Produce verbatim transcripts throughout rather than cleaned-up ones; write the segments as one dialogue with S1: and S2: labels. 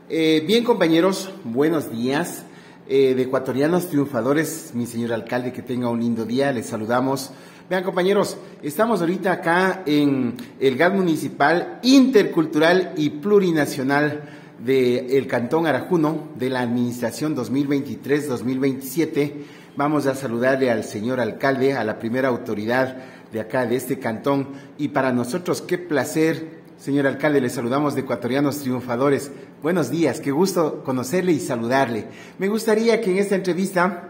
S1: Eh, bien, compañeros, buenos días. Eh, de Ecuatorianos Triunfadores, mi señor alcalde, que tenga un lindo día, les saludamos. Vean, compañeros, estamos ahorita acá en el G A D Municipal Intercultural y Plurinacional del Cantón Arajuno, de la Administración dos mil veintitrés dos mil veintisiete. Vamos a saludarle al señor alcalde, a la primera autoridad de acá, de este cantón, y para nosotros qué placer, señor alcalde, le saludamos de Ecuatorianos Triunfadores. Buenos días, qué gusto conocerle y saludarle. Me gustaría que en esta entrevista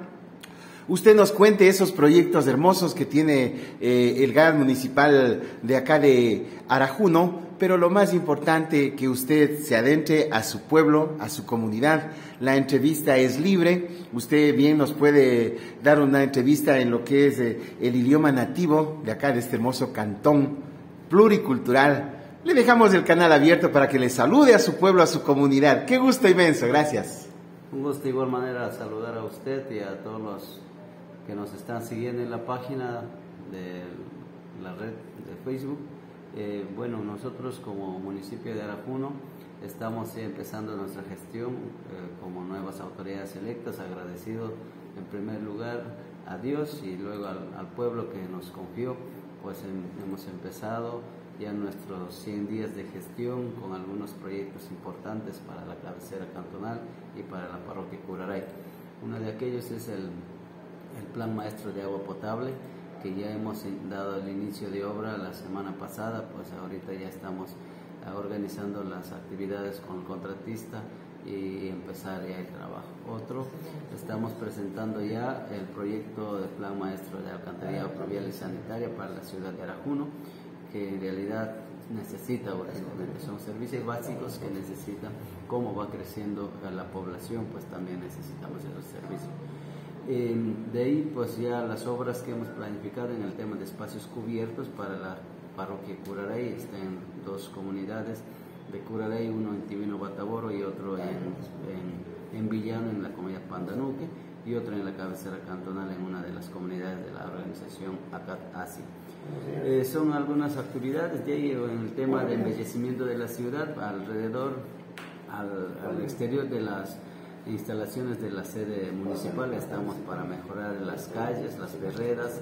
S1: usted nos cuente esos proyectos hermosos que tiene eh, el G A D municipal de acá de Arajuno, pero lo más importante, que usted se adentre a su pueblo, a su comunidad. La entrevista es libre, usted bien nos puede dar una entrevista en lo que es eh, el idioma nativo de acá, de este hermoso cantón pluricultural. Le dejamos el canal abierto para que le salude a su pueblo, a su comunidad. Qué gusto inmenso, gracias.
S2: Un gusto de igual manera saludar a usted y a todos los que nos están siguiendo en la página de la red de Facebook. Eh, bueno, nosotros como municipio de Arajuno estamos empezando nuestra gestión eh, como nuevas autoridades electas, agradecido en primer lugar a Dios y luego al, al pueblo que nos confió. Pues en, hemos empezado ya nuestros cien días de gestión con algunos proyectos importantes para la cabecera cantonal y para la parroquia Curaray. Uno de aquellos es el, el plan maestro de agua potable, que ya hemos dado el inicio de obra la semana pasada. Pues ahorita ya estamos organizando las actividades con el contratista y empezar ya el trabajo. Otro, estamos presentando ya el proyecto de plan maestro de alcantarillado pluvial y sanitaria para la ciudad de Arajuno, que en realidad necesita urgentemente, son servicios básicos que necesitan. Como va creciendo la población, pues también necesitamos esos servicios. Eh, de ahí pues ya las obras que hemos planificado en el tema de espacios cubiertos para la parroquia Curaray, está en dos comunidades de Curaray, uno en Tibino Bataboro y otro en, en, en Villano, en la comunidad Pandanuque, y otro en la cabecera cantonal en una de las comunidades de la organización ACAT-ASI. Eh, son algunas actividades de ahí en el tema de embellecimiento de la ciudad, alrededor, al, al exterior de las instalaciones de la sede municipal. Estamos para mejorar las calles, las verredas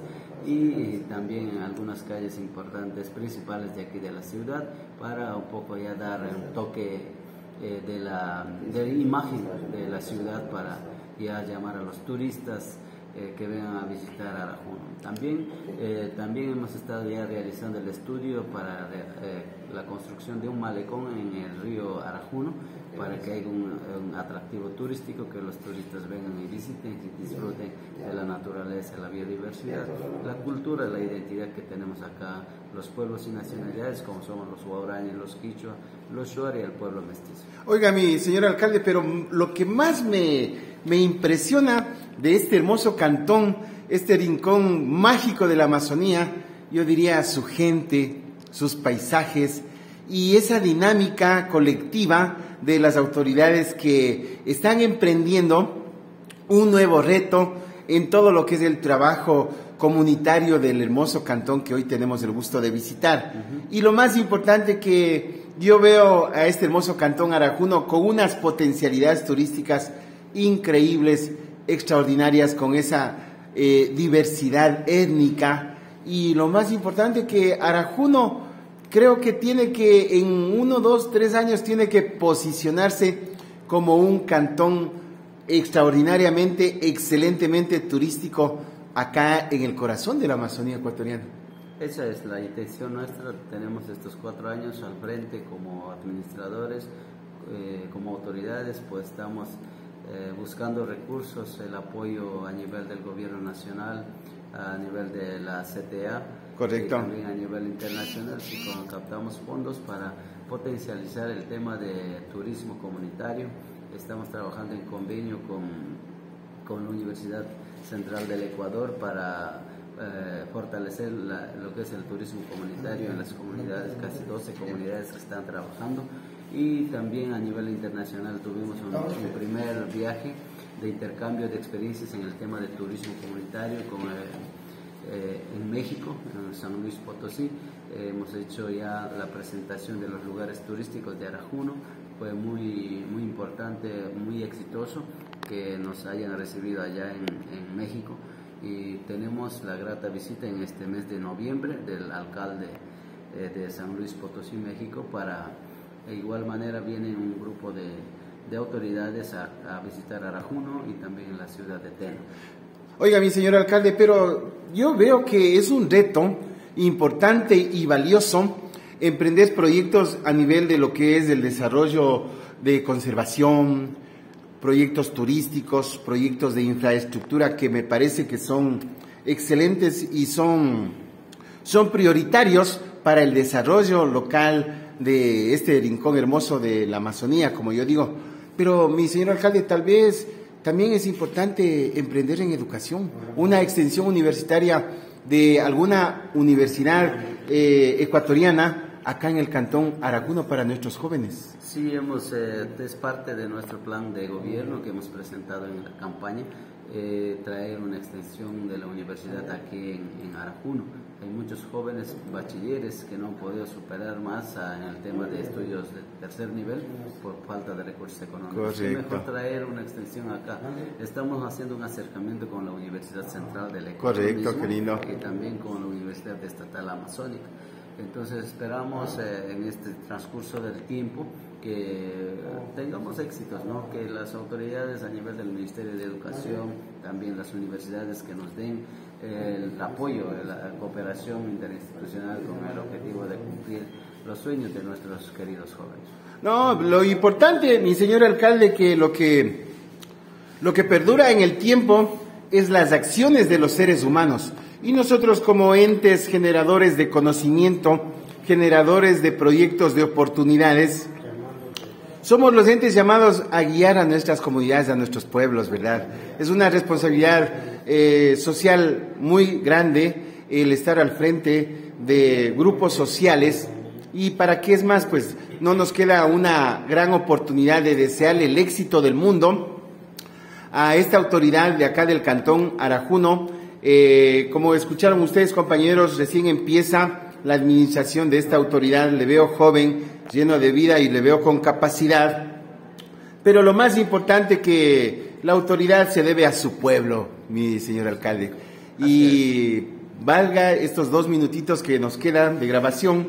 S2: y también en algunas calles importantes principales de aquí de la ciudad, para un poco ya dar un toque eh, de, la, de la imagen de la ciudad, para ya llamar a los turistas eh, que vengan a visitar Arajuno. También, eh, también hemos estado ya realizando el estudio para eh, la construcción de un malecón en el río Arajuno, para que haya un, un atractivo turístico, que los turistas vengan y visiten y disfruten de la naturaleza, la biodiversidad, la cultura, la identidad que tenemos acá, los pueblos y nacionalidades, como somos los guaraníes, los quichua, los shuar y el pueblo mestizo.
S1: Oiga, mi señor alcalde, pero lo que más me, me impresiona de este hermoso cantón, este rincón mágico de la Amazonía, yo diría su gente, sus paisajes y esa dinámica colectiva de las autoridades que están emprendiendo un nuevo reto en todo lo que es el trabajo comunitario del hermoso cantón que hoy tenemos el gusto de visitar. Uh-huh. Y lo más importante, que yo veo a este hermoso cantón Arajuno con unas potencialidades turísticas increíbles, extraordinarias, con esa eh, diversidad étnica, y lo más importante, que Arajuno creo que tiene que, en uno, dos, tres años, tiene que posicionarse como un cantón extraordinariamente, excelentemente turístico acá en el corazón de la Amazonía ecuatoriana.
S2: Esa es la intención nuestra. Tenemos estos cuatro años al frente como administradores, eh, como autoridades, pues estamos eh, buscando recursos, el apoyo a nivel del gobierno nacional, a nivel de la C T A.
S1: Correcto.
S2: Y también a nivel internacional, si como captamos fondos para potencializar el tema de turismo comunitario. Estamos trabajando en convenio con, con la Universidad Central del Ecuador para eh, fortalecer la, lo que es el turismo comunitario en las comunidades, casi doce comunidades que están trabajando. Y también a nivel internacional tuvimos un, un primer viaje de intercambio de experiencias en el tema de turismo comunitario con el, Eh, en México, en San Luis Potosí. Eh, hemos hecho ya la presentación de los lugares turísticos de Arajuno fue muy, muy importante, muy exitoso que nos hayan recibido allá en, en México, y tenemos la grata visita en este mes de noviembre del alcalde eh, de San Luis Potosí, México. Para de igual manera vienen un grupo de, de autoridades a, a visitar Arajuno y también la ciudad de Teno.
S1: Oiga, mi señor alcalde, pero yo veo que es un reto importante y valioso emprender proyectos a nivel de lo que es el desarrollo de conservación, proyectos turísticos, proyectos de infraestructura que me parece que son excelentes y son, son prioritarios para el desarrollo local de este rincón hermoso de la Amazonía, como yo digo. Pero, mi señor alcalde, tal vez también es importante emprender en educación, una extensión universitaria de alguna universidad eh, ecuatoriana acá en el Cantón Arajuno para nuestros jóvenes.
S2: Sí, hemos, eh, es parte de nuestro plan de gobierno que hemos presentado en la campaña, eh, traer una extensión de la universidad aquí en, en Arajuno. Hay muchos jóvenes bachilleres que no han podido superar más a, en el tema de estudios de tercer nivel por falta de recursos económicos.
S1: Correcto.
S2: Es mejor traer una extensión acá. Estamos haciendo un acercamiento con la Universidad Central del Ecuador.
S1: Correcto, qué lindo.
S2: Y también con la Universidad Estatal Amazónica. Entonces esperamos eh, en este transcurso del tiempo que tengamos éxitos, ¿no? Que las autoridades a nivel del Ministerio de Educación, también las universidades, que nos den eh, el apoyo, la cooperación interinstitucional con el objetivo de cumplir los sueños de nuestros queridos jóvenes.
S1: No, lo importante, mi señor alcalde, que lo que lo que perdura en el tiempo es las acciones de los seres humanos. Y nosotros, como entes generadores de conocimiento, generadores de proyectos, de oportunidades, somos los entes llamados a guiar a nuestras comunidades, a nuestros pueblos, ¿verdad? Es una responsabilidad eh, social muy grande el estar al frente de grupos sociales. Y para qué es más, pues no nos queda una gran oportunidad de desearle el éxito del mundo a esta autoridad de acá del Cantón Arajuno. Eh, como escucharon ustedes, compañeros, recién empieza la administración de esta autoridad. Le veo joven, lleno de vida y le veo con capacidad, pero lo más importante, que la autoridad se debe a su pueblo, mi señor alcalde. Y valga estos dos minutitos que nos quedan de grabación,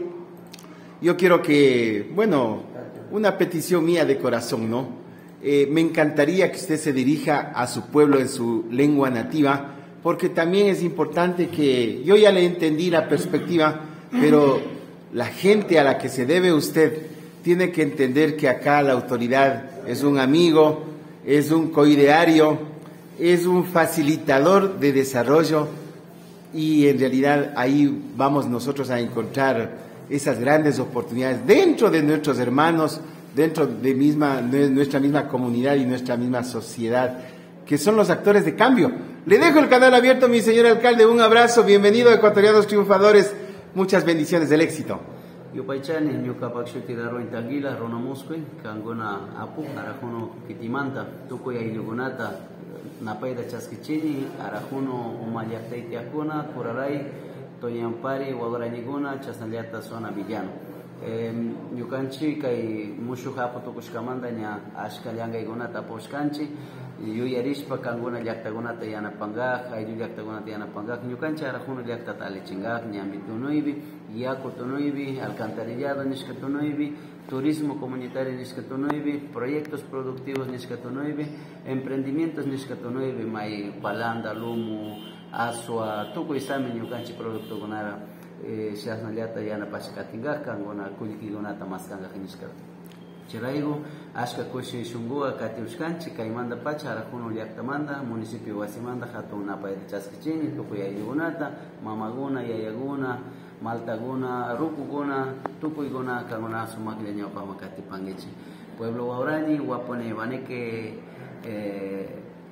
S1: yo quiero que, bueno, una petición mía de corazón, ¿no? Eh, me encantaría que usted se dirija a su pueblo en su lengua nativa, porque también es importante que, yo ya le entendí la perspectiva, pero la gente a la que se debe usted tiene que entender que acá la autoridad es un amigo, es un coideario, es un facilitador de desarrollo, y en realidad ahí vamos nosotros a encontrar esas grandes oportunidades dentro de nuestros hermanos, dentro de misma, de nuestra misma comunidad y nuestra misma sociedad, que son los actores de cambio. Le dejo el canal abierto, mi señor alcalde. Un abrazo, bienvenido a Ecuatorianos Triunfadores. Muchas bendiciones del éxito.
S2: Yupaychani, ñukapakshuti darwan taguila, ronamusqui, kanguna apu, arajuno kitimanta, tukuy ayllukunata, napayta chaskichini, arajuno umayaqtaytiakuna, kuraray, toñampari, wagrañikuna, chasnallata zona villano. Ñukanchi kay mushuq hapu tukushkamanta ña ashka llankaykunata apushkanchi, yuyarishpa kankuna llaqtakunata yanapangaq, ayllu llaqtakunata yanapangaq. Ñukanchi Arajuno llaqtata alichingaq, ñami tunuypi, yaku tunuypi, alcantarillado nishka tunuypi, turismo comunitario nishka tunuypi, proyectos productivos nishka tunuypi, emprendimientos nishka tunuypi, may palanda, lumu, asua, tukuy sami ñukanchi productokunara shasnallata yanapashkatingaq, kankuna kullkikunata maskanqaq nishka. Chirayku ashka kushi shunguqa katiushkanchik, kaymanta pacha Arajuno llaqtamanta, municipio wasimanta hatun napayta chaskichini, tukuy ayllukunata, mamaguna, yayaguna, maltaguna, rukukuna, tukuykuna kankuna sumaklla ñawpaqman katipankichik. Pueblo Waurani, Wapone, Baneque, eh,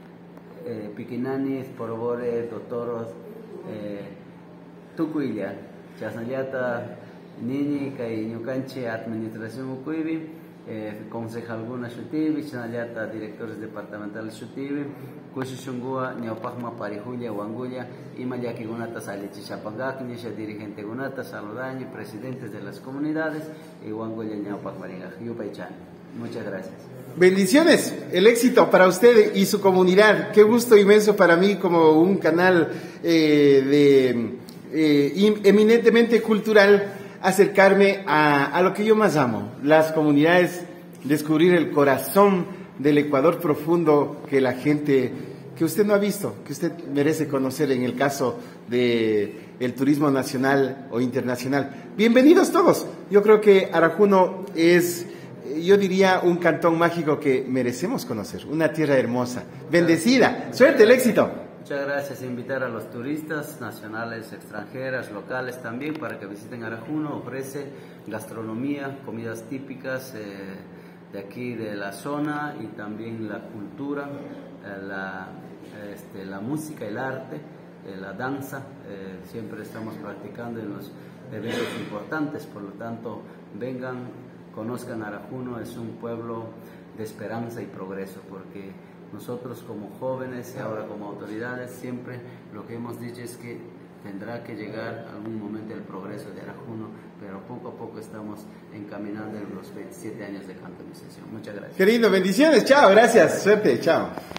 S2: eh, Piquinani, Porobore, Totoros, eh, tukuylla chasnallata nini kay ñukanchi administración ukuypi, eh, concejalguna shutipi, chasnallata directores departamentales shutipi, kushi shunguqa ñawpaqman parijulla wangulla, ima llakikunata salichishapankaq, nisha dirigentekunata saludañi, presidentes de las comunidades, y wangulla ñawpaqman ringaq. Yupaychani. Muchas gracias.
S1: Bendiciones, el éxito para usted y su comunidad. Qué gusto inmenso para mí como un canal eh, de, eh, eminentemente cultural acercarme a, a lo que yo más amo, las comunidades, descubrir el corazón del Ecuador profundo que la gente, que usted no ha visto, que usted merece conocer en el caso de el turismo nacional o internacional. Bienvenidos todos. Yo creo que Arajuno es, yo diría, un cantón mágico que merecemos conocer, una tierra hermosa, bendecida. Suerte, el éxito.
S2: Muchas gracias. Invitar a los turistas nacionales, extranjeras, locales también para que visiten Arajuno. Ofrece gastronomía, comidas típicas eh, de aquí de la zona y también la cultura, eh, la, este, la música, el arte, eh, la danza. Eh, siempre estamos practicando en los eventos importantes, por lo tanto vengan, conozcan Arajuno. Es un pueblo de esperanza y progreso, porque nosotros como jóvenes y ahora como autoridades siempre lo que hemos dicho es que tendrá que llegar algún momento el progreso de Arajuno, pero poco a poco estamos encaminando en los veintisiete años de cantonización. Muchas gracias.
S1: Querido, bendiciones, chao, gracias, suerte, chao.